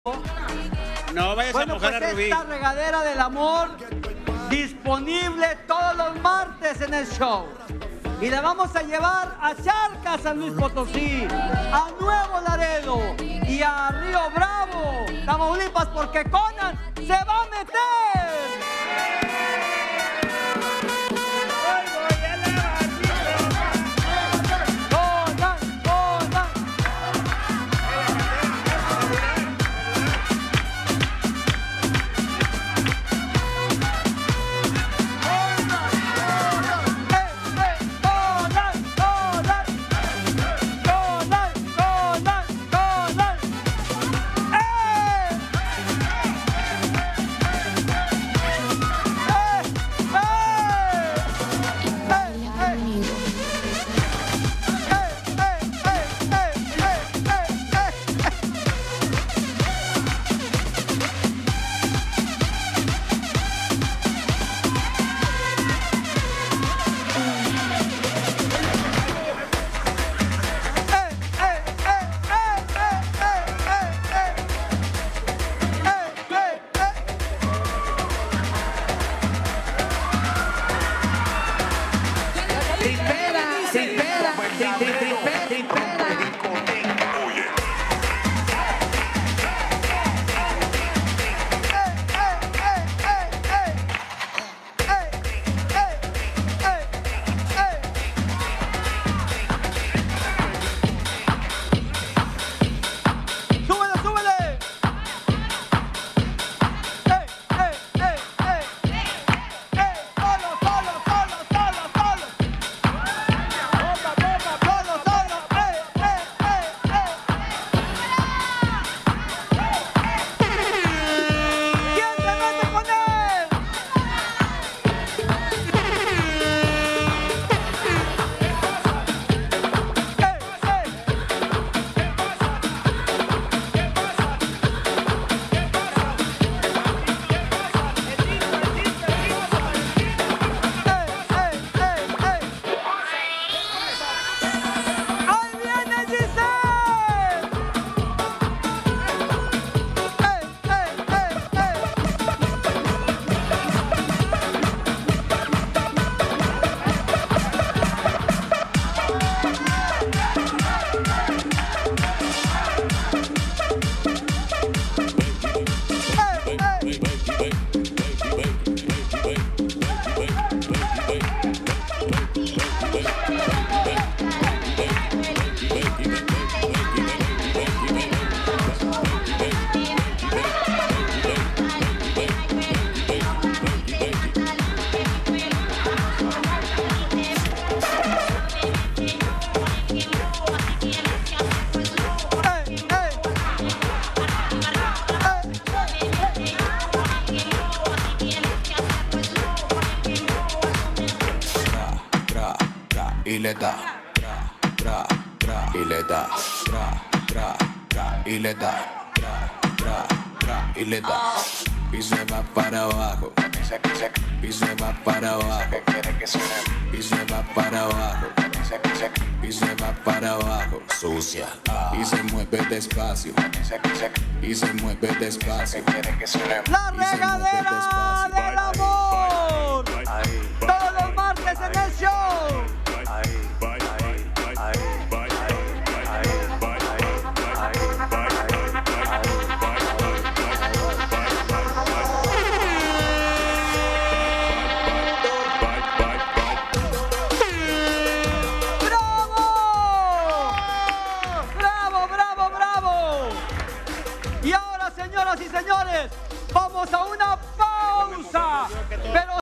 No vayas a mojar pues a Rubí. esta regadera del amor disponible todos los martes en el show. Y la vamos a llevar a Charcas, San Luis Potosí, a Nuevo Laredo y a Río Bravo, Tamaulipas, porque Conan se va a meter. Y le da, y le da, y le da, y le da, y se va para abajo, y se va para abajo, y se va para abajo, y se va para abajo, sucia, y se mueve despacio, y se mueve despacio, La regadera del amor, todos los martes en el show. Y ahora, señoras y señores, vamos a una pausa. Pero